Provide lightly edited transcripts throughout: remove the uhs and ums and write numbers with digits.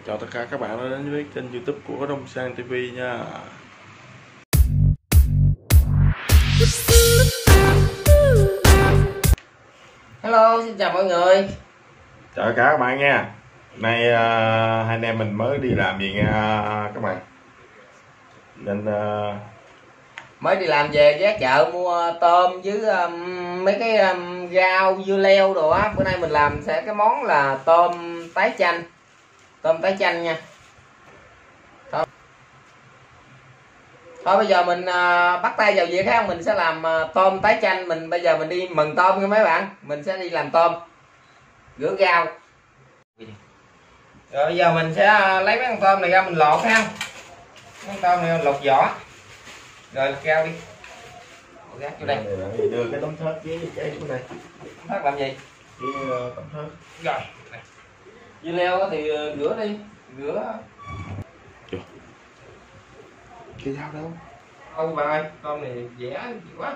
Chào tất cả các bạn đã đến với kênh YouTube của Đông Sang TV nha. Hello, xin chào mọi người. Chào tất cả các bạn nha. Nay hai anh em mình mới đi làm gì nha các bạn. Nên Mới đi làm về ghé chợ mua tôm với mấy cái rau dưa leo đồ á. Bữa nay mình làm sẽ cái món là tôm tái chanh. Tôm tái chanh nha. Thôi bây giờ mình bắt tay vào việc ha, mình sẽ làm tôm tái chanh. Bây giờ mình đi mần tôm nha mấy bạn. Mình sẽ đi làm tôm, rửa rau. Rồi bây giờ mình sẽ lấy mấy con tôm này ra mình lột ha. Mấy con tôm này lột vỏ. Rồi lột rau đi. Gác vô đây. đưa cái tấm thớt với cái xuống đây. Tấm thớt làm gì? Cái tấm thớt. Rồi. Dưa leo thì rửa đi, rửa. Cái dao đâu? Ô bà ơi, con này dẻ gì quá.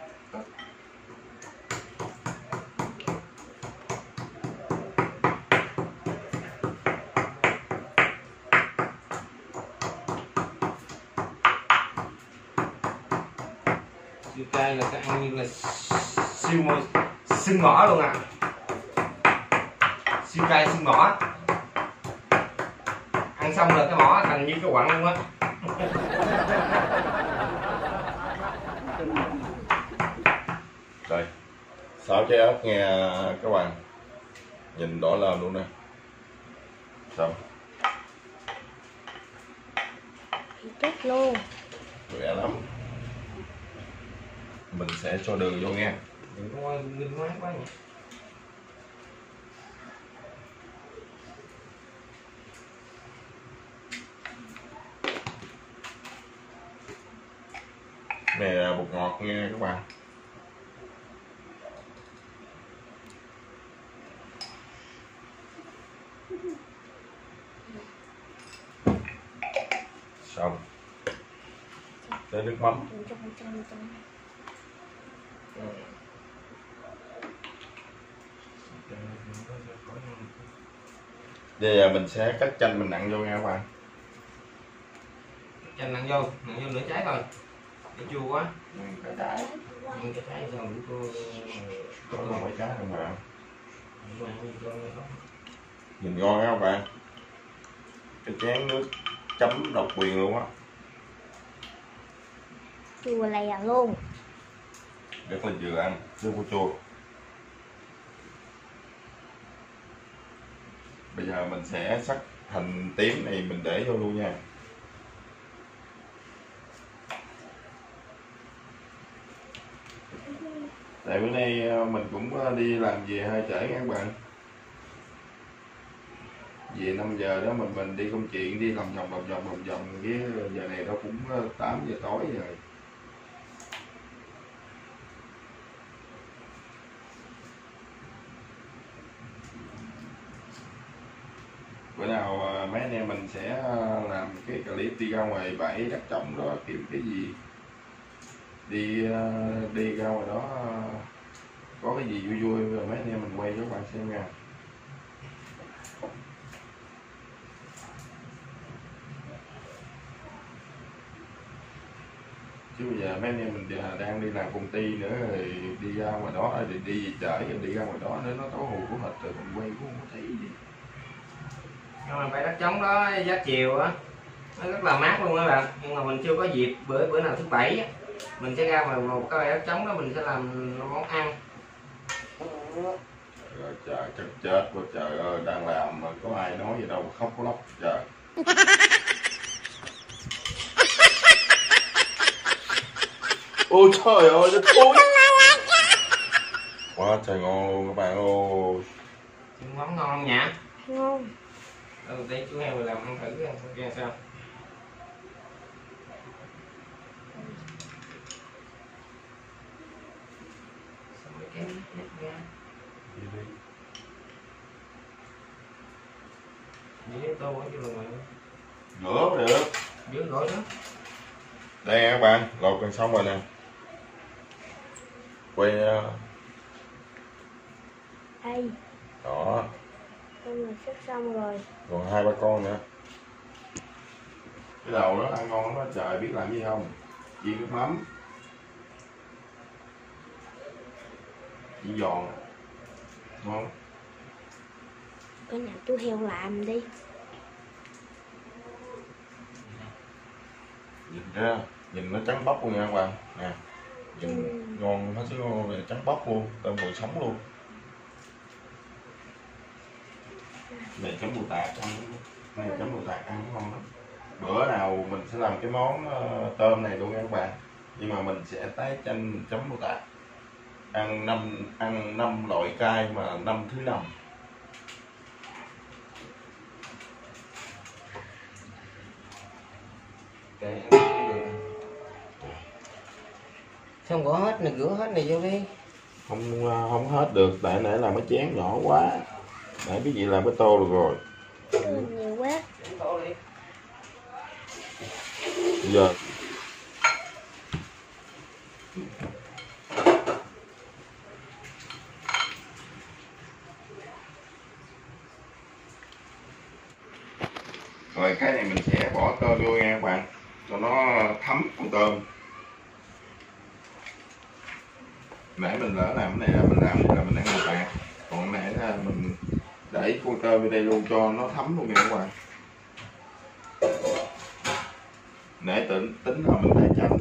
Dưa cay là cái ăn như là xương mỏ luôn à. Siêu cay xương mỏ. Ăn xong là cái mỏ thành như cái quặng luôn á. Đây. Xào trái ớt nghe các bạn. Nhìn đỏ lên luôn nè. Xong. Chết luôn. Khỏe lắm. Mình sẽ cho đường vô nha. Đừng có nghinh ngoái quá nhỉ. Này là bột ngọt nha các bạn. Xong. Tới nước mắm. Bây giờ mình sẽ cắt chanh mình nặn vô nha các bạn. Chanh nặn vô nửa trái thôi. Để chua quá. Cái trái. Ăn cái trái sao cũng chua. Có mấy trái không bạn? Nhìn ngon á các bạn. Cái chén nước chấm độc quyền luôn á. Chua lè luôn. Rất là vừa ăn, chưa có chua. Bây giờ mình sẽ sắc hành tím này mình để vô luôn nha. Tại bữa nay mình cũng đi làm về hơi trễ các bạn. Về 5 giờ đó mình đi công chuyện, đi lòng vòng cái giờ này nó cũng 8 giờ tối rồi. Bữa nào mấy anh em mình sẽ làm cái clip đi ra ngoài bãi đất trống đó kiếm cái gì đi ra ngoài đó có cái gì vui vui rồi mấy anh em mình quay cho các bạn xem nha. Chứ bây giờ mấy anh em mình đang đi làm công ty nữa rồi đi ra ngoài đó thì đi chợ rồi đi ra ngoài đó nữa nó tối hù của thịt rồi mình quay cũng không có thấy gì. Nhưng mà bãi đất trống đó giá chiều á nó rất là mát luôn các bạn, nhưng mà mình chưa có dịp bữa nào thứ bảy á mình sẽ ra ngoài một cái bãi đất trống đó mình sẽ làm món ăn. Rồi trời chắc chết quá trời ơi, đang làm mà có ai nói gì đâu khóc lóc trời. Ôi trời ơi nó thối quá trời ngon luôn các bạn ơi. Món ngon không nhỉ? Ngon. Để chú heo làm ăn thử xem sao. Rửa mới được. Rửa rồi đó. Đây nha các bạn, lột gần xong rồi nè. Quay Đây. đó. Tôm này sắp xong rồi. Còn 2-3 con nữa. Cái đầu nó ăn ngon lắm á trời, biết làm gì không? Chiên nước mắm. Chỉ giòn. Ngon. Cái nào chú heo làm đi. Nhìn ra, nhìn nó trắng bóc luôn nha các bạn. Nè. Nhìn ngon, nó sẽ ngon về trắng bóc luôn, tôm còn sống luôn. Này chấm bù tạt ăn, này chấm bù tạt ăn ngon lắm. Bữa nào mình sẽ làm cái món tôm này luôn nha các bạn. Nhưng mà mình sẽ tái chanh chấm bù tạt. Ăn 5 loại cay mà năm thứ 5. Xong gõ hết này, rửa hết này vô đi. Không hết được, tại nãy làm cái chén nhỏ quá. Nãy cái gì làm cái tô được rồi. Nhiều quá. Giờ rồi cái này mình sẽ bỏ tôm vô nha các bạn, cho nó thấm con tôm. Nãy mình lỡ làm cái này là mình làm là mình ăn một bạc, còn nãy là mình để con tôm vô đây luôn cho nó thấm luôn nha các bạn. Nãy tính là mình tái chanh.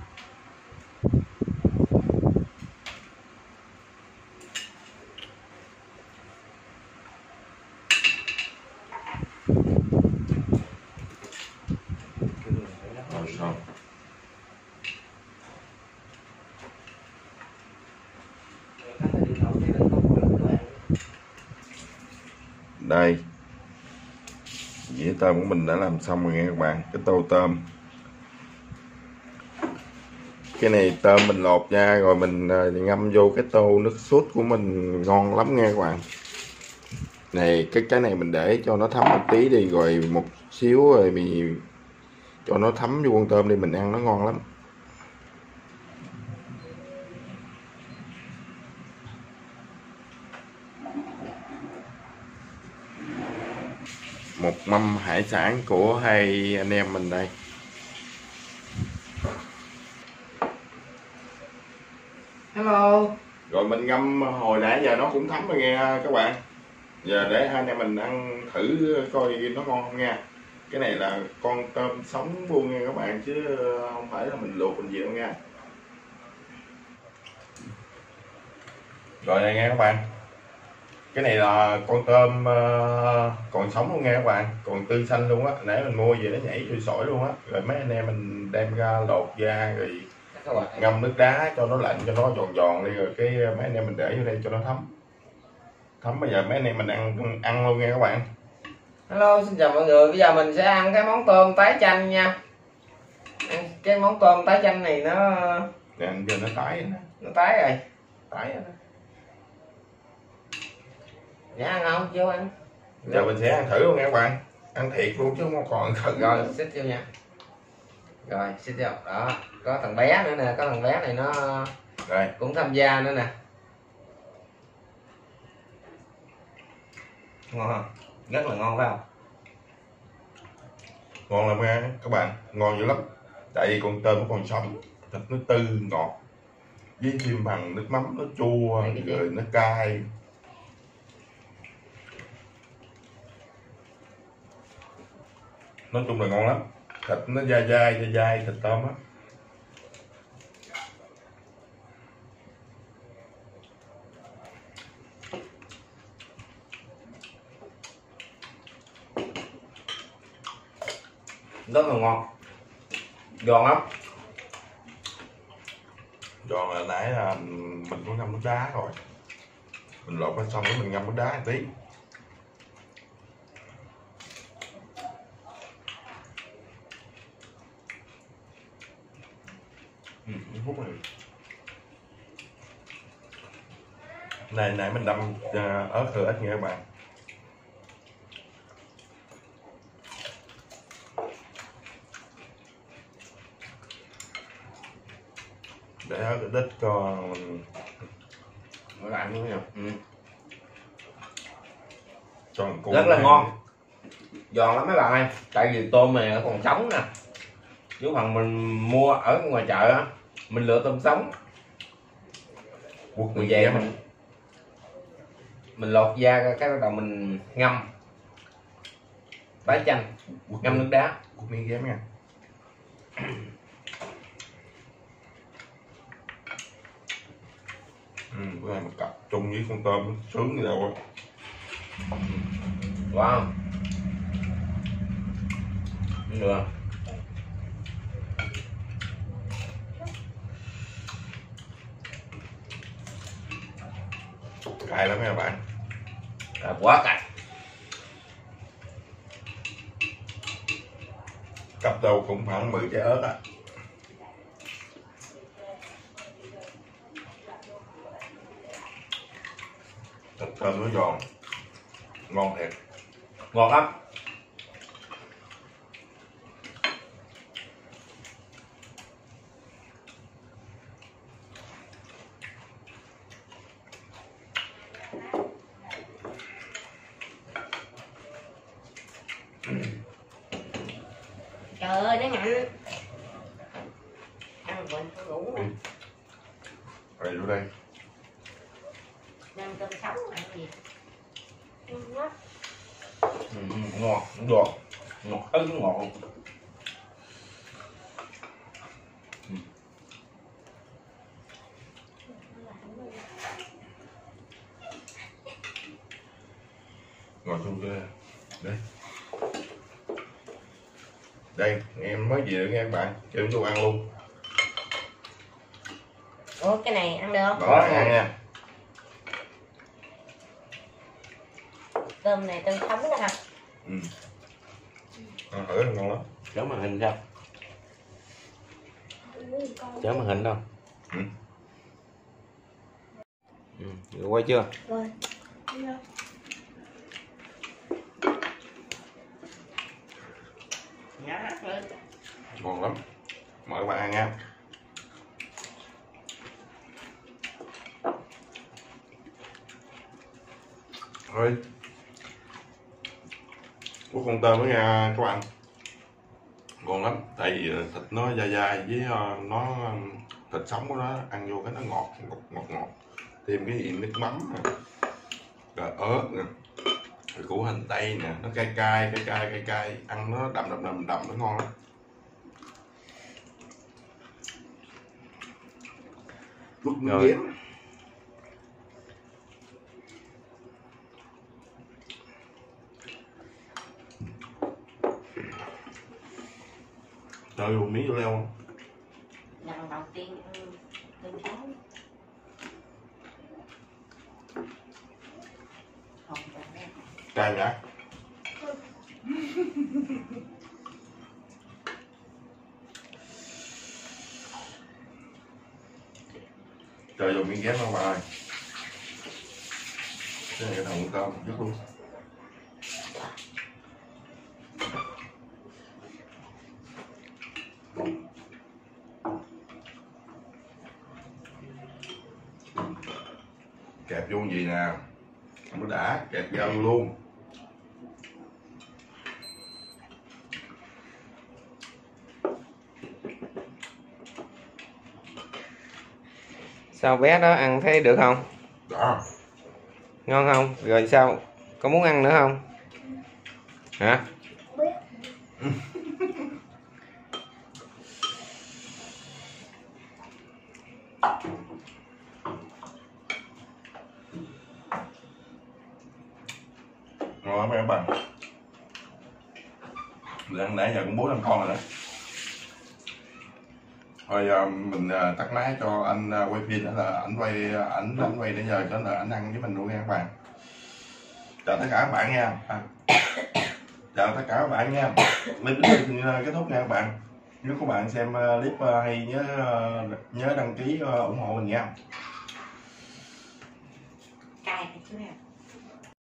Rồi xong. Đây, dĩa tôm của mình đã làm xong rồi nha các bạn. Cái tô tôm, cái này tôm mình lột ra rồi mình ngâm vô cái tô nước sốt của mình, ngon lắm nha các bạn. Này cái này mình để cho nó thấm một tí đi, rồi một xíu rồi mình cho nó thấm vô con tôm đi, mình ăn nó ngon lắm. Một mâm hải sản của hai anh em mình đây. Hello. Rồi mình ngâm hồi nãy giờ nó cũng thấm rồi nghe các bạn. Giờ để hai anh em mình ăn thử coi nó ngon không nha. Cái này là con tôm sống luôn nha các bạn, chứ không phải là mình luộc mình gì đâu nha. Rồi này nghe các bạn, cái này là con tôm còn sống luôn nha các bạn, còn tươi xanh luôn á. Nãy mình mua về nó nhảy trôi sỏi luôn á. Rồi mấy anh em mình đem ra lột ra rồi ngâm nước đá cho nó lạnh, cho nó giòn giòn đi, rồi cái mấy anh em mình để vô đây cho nó thấm. Bây giờ mấy anh em mình ăn luôn nha các bạn. Hello, xin chào mọi người. Bây giờ mình sẽ ăn cái món tôm tái chanh nha. Cái món tôm tái chanh này nó Nè, giờ nó tái nữa. nó tái rồi. Tái rồi. Dạ ăn không? Vô ăn. Giờ mình sẽ ăn thử luôn nha các bạn. Ăn thiệt luôn chứ không còn cần. Rồi, xích vô nha. Rồi, xích vô. Đó, có thằng bé nữa nè, có thằng bé này nó Rồi, cũng tham gia nữa nè. Ngon không? Rất là ngon phải không? ngon lắm nha các bạn, ngon dữ lắm. Tại vì con tôm nó còn sống, thịt nó tươi ngọt, với thêm bằng nước mắm nó chua rồi nó cay. Nói chung là ngon lắm, thịt nó dai thịt tôm á. Rất là ngon, giòn lắm. Giòn là nãy là mình có ngâm nước đá rồi, mình lột lên xong rồi mình ngâm nước đá một tí. Hút này nãy mình đâm ớt thừa ít nha các bạn. Để ớt ít cho nó lạnh đúng không? rất là ngon, giòn lắm mấy bạn ơi. Tại vì tôm này nó còn sống nè, chứ phần mình mua ở ngoài chợ á, mình lựa tôm sống, Mình về mình lột da cái bắt đầu mình ngâm tái chanh, ngâm nước đá. Quất miếng ghém nha. Bữa nay mà cặp chung với con tôm sướng như đâu á. Wow, được. Cay lắm nha bạn. Quá cay. Cặp đâu cũng khoảng 10 trái ớt á. Thịt tôm nó giòn, ngon thiệt, Ngọt lắm. Trời ơi nó ngạnh. Ăn quỳnh không ngủ nữa. Rồi vô đây. Ăn cơm sống ăn gì? Ngon quá. Ngon, giòn, ngọt ức ngọt luôn. Ngồi xuống đây. Đây, em mới về được nghe các bạn, kêu vô ăn luôn. Ủa cái này ăn được không? Đó, ăn nha. Tôm này tôm sống đó hả? Ăn thử ngon lắm. Chớ màn hình sao? Chớ màn hình đâu? Được quay chưa? Rồi. Ngon lắm. Mời các bạn ăn nha. Thôi. Có con tôm đó nha các bạn. Ngon lắm, tại vì thịt nó dai dai với nó thịt sống của nó ăn vô cái nó ngọt. Thêm cái gì nước mắm nè, rồi ớt nè, rồi củ hành tây nè, nó cay cay, ăn nó đậm nó ngon lắm. Rồi. Trời ơi, miếng vô leo không? Lần đầu tiên ăn tôm sống. Cay nhá. Trời dùng miếng ghép không bạn ơi. Cái này cái thằng tôm dứt luôn. Kẹp vô gì nè, không có đã, kẹp vào luôn. Sao bé đó ăn thấy được không? Đó. Ngon không? Rồi sao? Có muốn ăn nữa không? Hả? Ngon lắm các bạn. Mình ăn nãy giờ cũng 4-5 con rồi đó. Thôi mình tắt máy cho anh quay phim đó là ảnh quay nãy giờ cho là ảnh ăn với mình luôn nha các bạn. Chào tất cả các bạn nha. Chào tất cả các bạn nha. Clip kết thúc nha các bạn. Nếu các bạn xem clip hay nhớ đăng ký ủng hộ mình nha. Cay chứ.